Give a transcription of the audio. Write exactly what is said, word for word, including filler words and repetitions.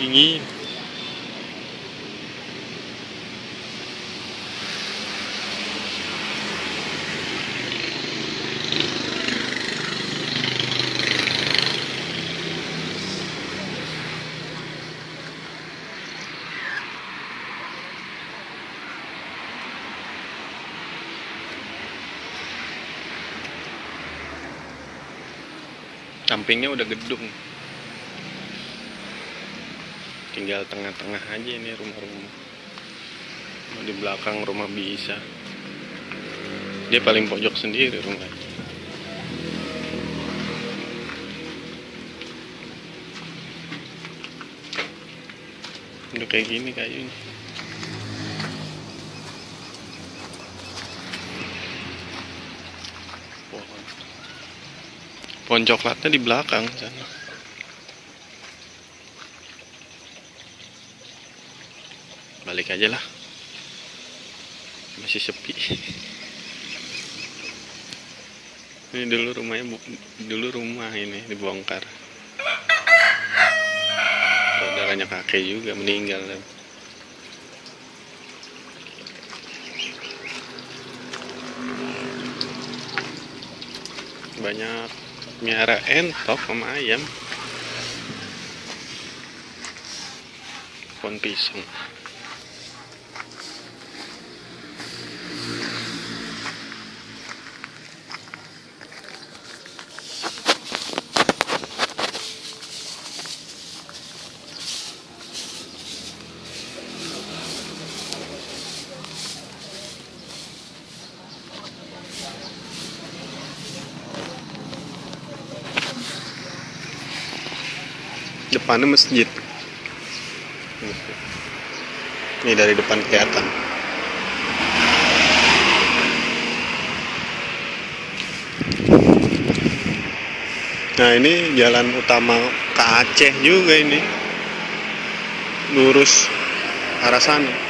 dingin. Sampingnya udah gedung, tinggal tengah-tengah aja ini rumah-rumah. Di belakang rumah bisa, dia paling pojok sendiri rumahnya. Udah kayak gini kayaknya. Pohon, pohon coklatnya di belakang sana. Balik aja lah, masih sepi. Ini dulu rumahnya, dulu rumah ini dibongkar. Saudaranya kakek juga meninggal. Banyak miara entok sama ayam. Pohon pisang. Depannya masjid. Ini dari depan kelihatan. Nah, ini jalan utama ke Aceh juga ini. Lurus arah sana.